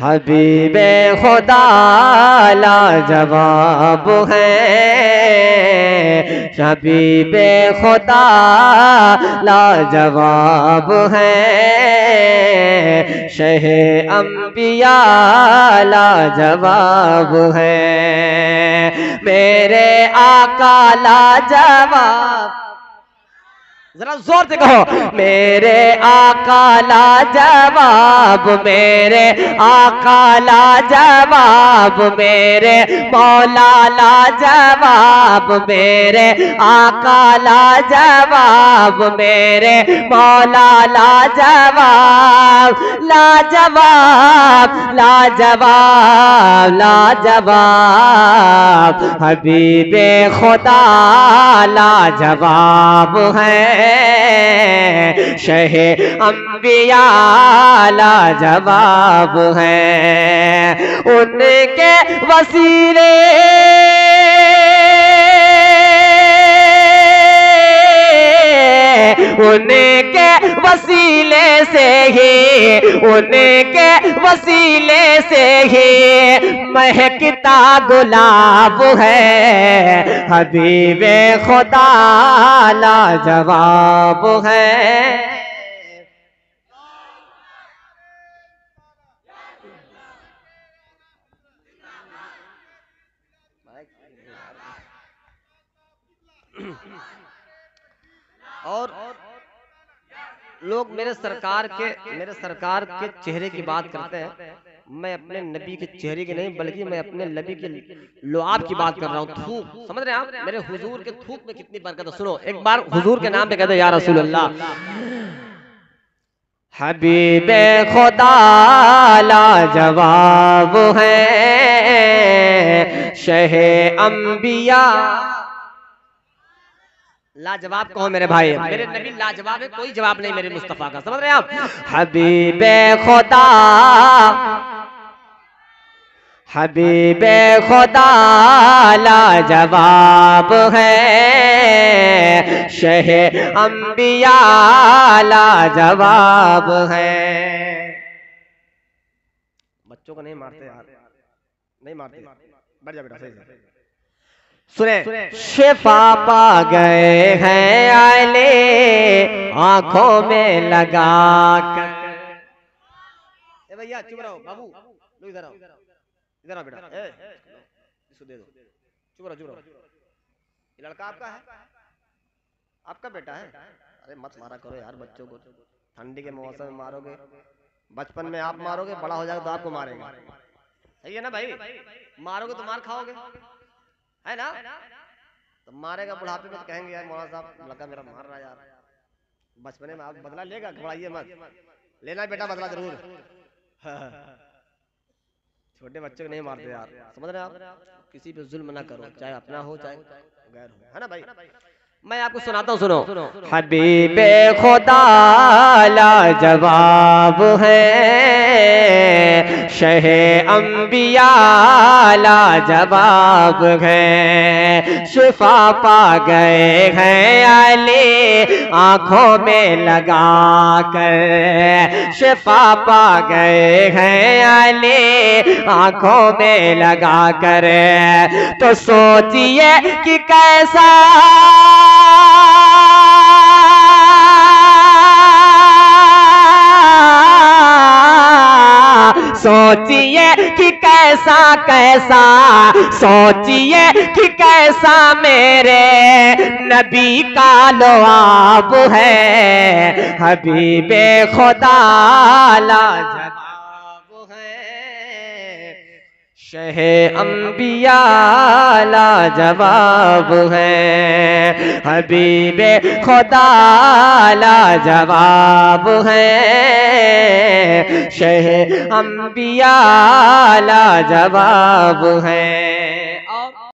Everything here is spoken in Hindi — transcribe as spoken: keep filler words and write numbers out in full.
हबीबे खुदा लाजवाब है, हबीबे खुदा लाजवाब है, शहे अंबिया लाजवाब है, मेरे आका लाजवाब। जरा जोर से कहो, मेरे आका लाजवाब, मेरे आका लाजवाब, मेरे मौला लाजवाब, मेरे आका लाजवाब, मेरे मौला लाजवाब, लाजवाब लाजवाब लाजवाब, हबीबे खुदा लाजवाब है, शहे अंबिया लाजवाब है, उनके वसीले उनके वसीले से ही उनके वसीले से ही महकता गुलाब है, हबीबे खुदा लाजवाब है। और लोग मेरे सरकार के मेरे सरकार के चेहरे की बात करते हैं, मैं अपने नबी के चेहरे की नहीं बल्कि मैं अपने नबी के लुआब की बात कर रहा हूँ। थूक, समझ रहे हैं आप? मेरे हुजूर के थूक में कितनी बरकत है। सुनो, एक बार हुजूर के नाम पे कहते या रसूल अल्लाह। हबीबे खुदा लाजवाब है, शहे अंबिया लाजवाब कहो मेरे भाई, मेरे नबी लाजवाब है, कोई जवाब नहीं मेरे मुस्तफा का, समझ रहे हैं आप? हबीबे खुदा हबीबे खुदा लाजवाब है, शहे अंबिया लाजवाब है। बच्चों को नहीं मारते यार, नहीं मारते, बैठ जा बेटा, सही से सुने। शिफा पा गए हैं आले आंखों में लगा कर। ए भैया चुप रहो, बाबू लो इधर आओ, इधर आओ बेटा, ए इसको दे दो, चुप रहो चुप रहो। ये लड़का आपका है? आपका बेटा है? अरे मत मारा करो यार बच्चों को, ठंडी के मौसम में मारोगे, बचपन में आप मारोगे, बड़ा हो जाएगा तो आपको मारेगा, सही है ना भाई? मारोगे तो मार खाओगे, है ना? तो मारेगा बुढ़ापे में तो कहेंगे यार मौलाना साहब लड़का मेरा मार रहा है यार। बचपने में आप बदला लेगा, घबराइए मत, लेना बेटा बदला जरूर। छोटे बच्चों को नहीं मारते यार, समझ रहे हैं आप? किसी पे जुल्म ना करो, चाहे अपना हो चाहे गैर हो, है ना भाई? मैं आपको सुनाता हूँ, सुनो। हबीबे खुदा लाजवाब है, शहे अंबिया लाजवाब है, शिफा पा गए हैं आले आंखों में लगा कर, शिफा पा गए हैं आले आंखों में लगा कर। तो सोचिए कि कैसा सोचिए कि कैसा कैसा सोचिए कि कैसा मेरे नबी का लुआब है, हबीबे खुदा लाजवाब है, शहे अंबिया लाजवाब है, हबीबे खुदा लाजवाब है, शहे अंबिया लाजवाब है।